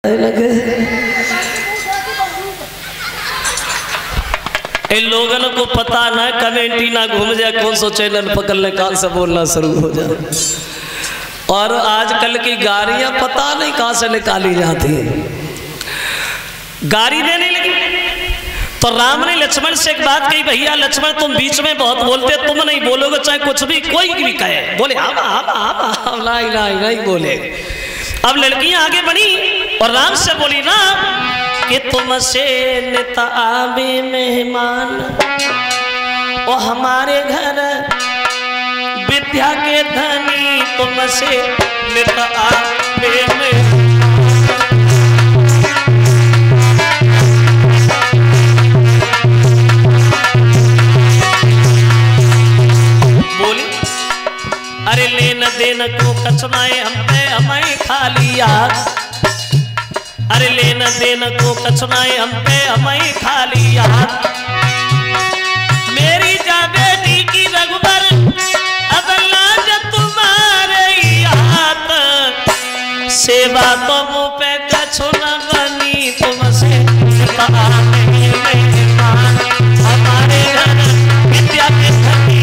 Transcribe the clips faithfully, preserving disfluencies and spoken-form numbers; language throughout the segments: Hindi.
इन लोगों को पता ना कमेंटी ना घूम जाए कौन सो चैनल पकड़ ले कहां से बोलना शुरू हो जाए। और आजकल की गाड़ियां पता नहीं कहां से निकाली जाती है। गाड़ी देने लगी तो राम ने लक्ष्मण से एक बात कही, भैया लक्ष्मण तुम बीच में बहुत बोलते, तुम नहीं बोलोगे चाहे कुछ भी कोई भी कहे, बोले हाँ हाँ हाँ हाँ नहीं नहीं नहीं बोले। अब लड़कियां आगे बढ़ी और राम से बोली ना कि तुमसे नेता आवे मेहमान और हमारे घर विद्या के धनी, तुमसे नेता आवे मेहमान। बोली अरे लेन देन को कचनाए हम पे हमें खाली याद, अरे लेन देन को कचनाए हम पे हमें खाली याद। मेरी जा बेटी की रघुबर अब लाज तुम्हारे हाथ, सेवा तो मुँह पे कछु न बनी, तुमसे हमारे घर विद्या के धनी।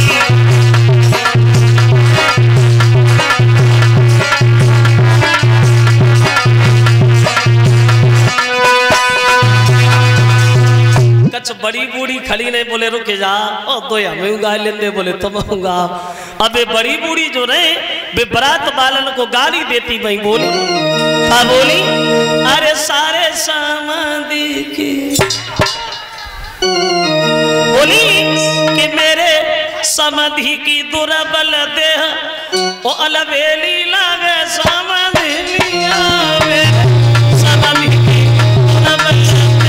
बड़ी बूढ़ी खड़ी नहीं, बोले रुके जा ओ तो हमें गा लेते, बोले तुम होगा। अबे बड़ी बूढ़ी जो रहे वे बरात बालन को गाली देती वही बोली हाँ बोली अरे सारे समाधि की बोली कि मेरे समाधि की दुर्बल देह ओ अलवेली लागे समाधि लियावे, समाधि की दुर्बल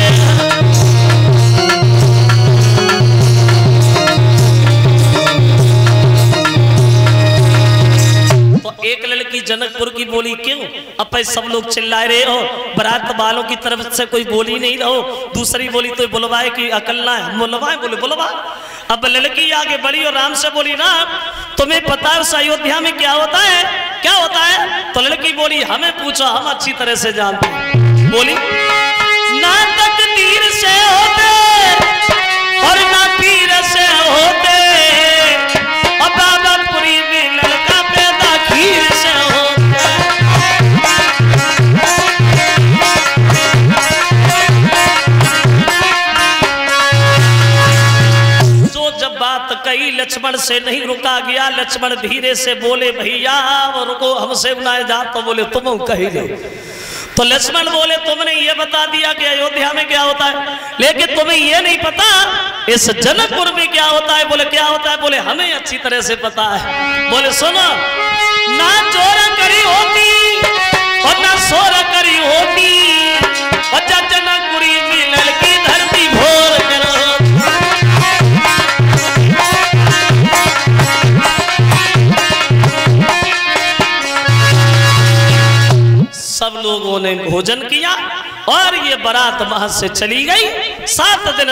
एक लड़की जनकपुर की बोली क्यों अब सब लोग चिल्ला रहे हो, बारात वालों की तरफ से कोई बोली नहीं रहो। दूसरी बोली तो बुलवाए कि अकल ना है, बुलवाए बोले बुलवा। अब लड़की आगे बढ़ी और राम से बोली ना तुम्हें पता है उस अयोध्या में क्या होता है, क्या होता है? तो लड़की बोली हमें पूछो, हम अच्छी तरह से जानते हैं। बोली ना तकदीर से होते और ना पीर से होते, और बाबापुरी में लड़का पैदा खीर से होता। जो जब बात कही लक्ष्मण से नहीं रुका गया, लक्ष्मण धीरे से बोले भैया रुको हमसे बुलाए जा, तो बोले तुम कही दो। तो लक्ष्मण बोले तुमने ये बता दिया कि अयोध्या में क्या होता है, लेकिन तुम्हें ये नहीं पता इस जनकपुर में क्या होता है। बोले क्या होता है? बोले हमें अच्छी तरह से पता है। बोले सुनो ना चोर करी होती और ना सोर करी होती, और जनकपुरी की लड़की धरती भोर करो। सब लोगों ने भोजन किया और ये बारात वहां से चली गई। सात दिन